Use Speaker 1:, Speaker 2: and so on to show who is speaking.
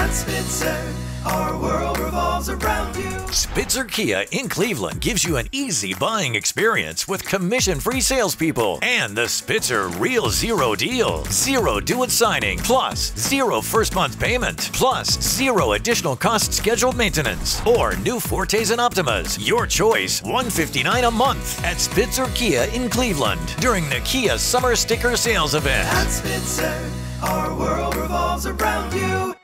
Speaker 1: At Spitzer, our world revolves around you.
Speaker 2: Spitzer Kia in Cleveland gives you an easy buying experience with commission-free salespeople and the Spitzer Real Zero Deal. Zero due signing, plus zero first month payment, plus zero additional cost scheduled maintenance. Or new Fortes and Optimas, your choice, $159 a month at Spitzer Kia in Cleveland during the Kia Summer Sticker Sales Event.
Speaker 1: At Spitzer, our world revolves around you.